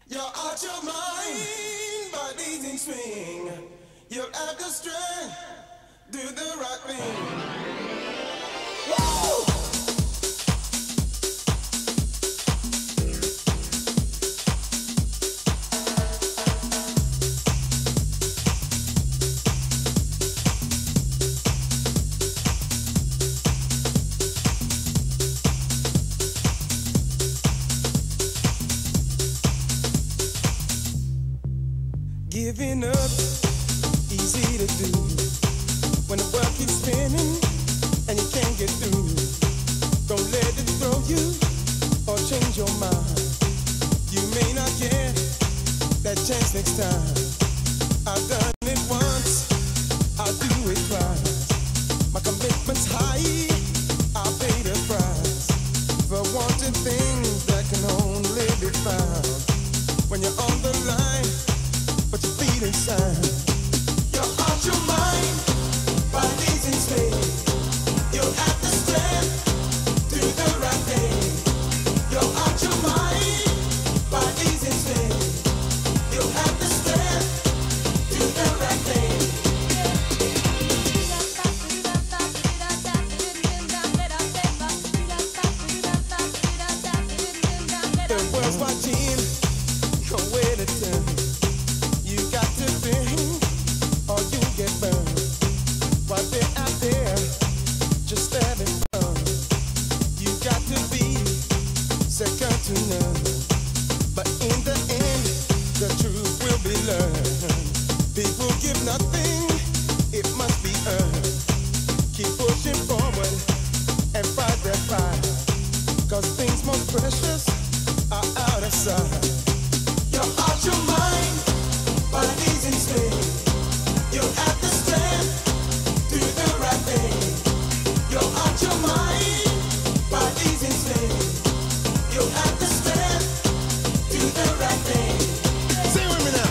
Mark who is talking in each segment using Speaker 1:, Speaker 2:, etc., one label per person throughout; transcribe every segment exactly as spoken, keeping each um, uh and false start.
Speaker 1: You're out your mind, body's in swing. You're at the strength, do the right thing. Woo! Giving up, easy to do. When the world keeps spinning and you can't get through, don't let it throw you or change your mind. You may not get that chance next time. I've done it once, I'll do it twice. My commitment's high, I'll pay the price for wanting things that can only be found when you're on the line. But you feel inside. You're out your mind, body's in space. You have the strength, do the right thing. You're out your mind, body's in space. You have the strength, do the right thing. The world's watching, nowhere to turn. You got to think, or you get burned. While they're out there, just having fun. You got to be second to none. But in the end, the truth will be learned. People give nothing, it must be earned. Keep pushing forward and fight that fight. Cause things most precious are out of sight. You're out your mind, body's in space. You have the strength, do the right thing. You're out your mind, body's in space. You have the strength, do the right thing. Sing with me now.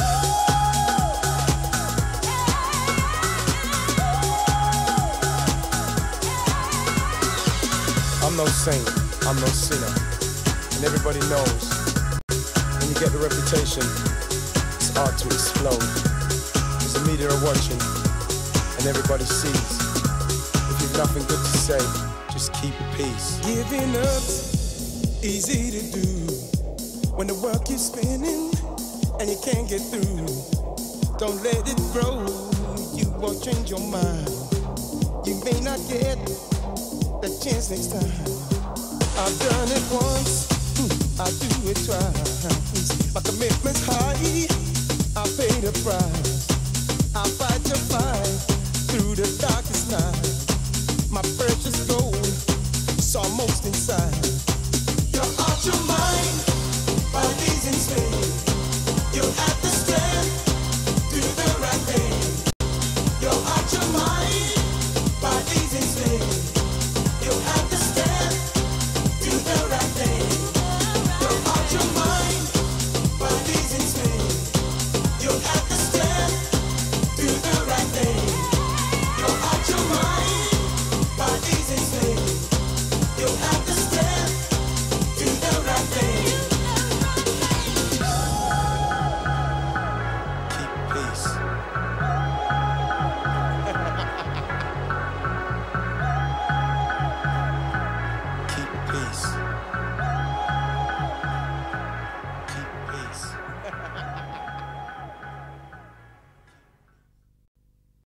Speaker 1: I'm no saint, I'm no sinner. And everybody knows when you get the reputation, it's hard to explode. There's a media watching, and everybody sees. If you've nothing good to say, just keep the peace. Giving up's easy to do when the world keeps spinning and you can't get through. Don't let it grow, you won't change your mind. You may not get that chance next time. I've done it once, I'll do it twice. My commitment's high, I'll pay the price. I'll fight your fight through the darkest night. My precious gold is almost inside. You're out your mind,